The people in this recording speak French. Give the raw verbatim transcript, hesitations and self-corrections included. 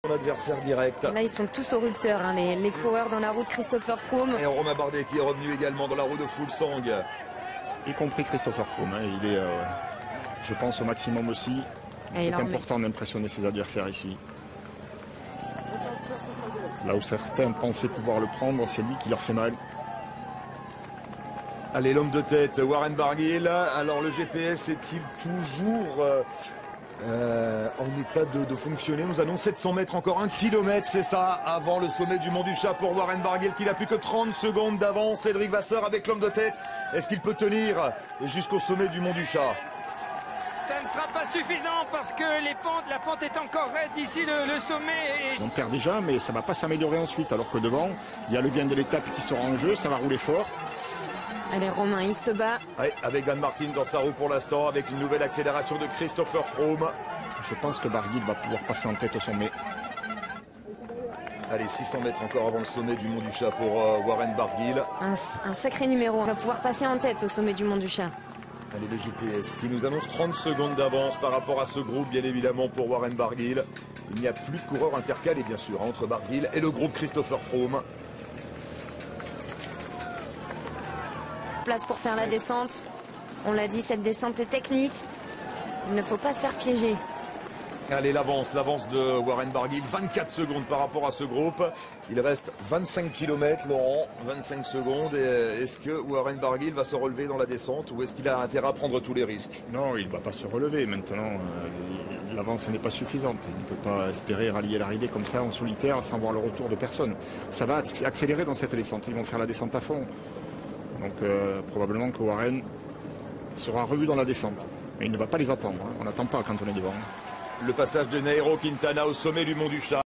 Son adversaire direct. Et là, ils sont tous au rupteur, hein, les, les coureurs dans la roue de Christopher Froome. Et Romain Bardet qui est revenu également dans la roue de Fuglsang. Y compris Christopher Froome. Hein. Il est, euh, je pense, au maximum aussi. C'est important d'impressionner ses adversaires ici. Là où certains pensaient pouvoir le prendre, c'est lui qui leur fait mal. Allez, l'homme de tête, Warren Barguil. Alors le G P S est-il toujours euh, euh, en état de, de fonctionner? Nous annonce sept cents mètres, encore un kilomètre, c'est ça, avant le sommet du Mont du Chat pour Warren Barguil, qui n'a plus que trente secondes d'avance. Cédric Vasseur avec l'homme de tête. Est-ce qu'il peut tenir jusqu'au sommet du Mont du Chat? Ça ne sera pas suffisant parce que les pentes, la pente est encore raide d'ici le, le sommet. Et... On perd déjà, mais ça ne va pas s'améliorer ensuite. Alors que devant, il y a le gain de l'étape qui sera en jeu, ça va rouler fort. Allez, Romain, il se bat. Ouais, avec Dan Martin dans sa roue pour l'instant, avec une nouvelle accélération de Christopher Froome. Je pense que Barguil va pouvoir passer en tête au sommet. Allez, six cents mètres encore avant le sommet du Mont du Chat pour euh, Warren Barguil. Un, un sacré numéro, on va pouvoir passer en tête au sommet du Mont du Chat. Allez, le G P S qui nous annonce trente secondes d'avance par rapport à ce groupe, bien évidemment, pour Warren Barguil. Il n'y a plus de coureur intercalé, bien sûr, entre Barguil et le groupe Christopher Froome. Place pour faire la descente. On l'a dit, cette descente est technique. Il ne faut pas se faire piéger. Allez, l'avance, l'avance de Warren Barguil, vingt-quatre secondes par rapport à ce groupe. Il reste vingt-cinq kilomètres, Laurent, vingt-cinq secondes. Est-ce que Warren Barguil va se relever dans la descente ou est-ce qu'il a intérêt à prendre tous les risques? Non, il ne va pas se relever maintenant. Euh, l'avance n'est pas suffisante. Il ne peut pas espérer rallier l'arrivée comme ça en solitaire sans voir le retour de personne. Ça va accélérer dans cette descente. Ils vont faire la descente à fond. Donc euh, probablement que Warren sera revu dans la descente. Mais il ne va pas les attendre. Hein. On n'attend pas quand on est devant. Le passage de Nairo Quintana au sommet du Mont du Chat.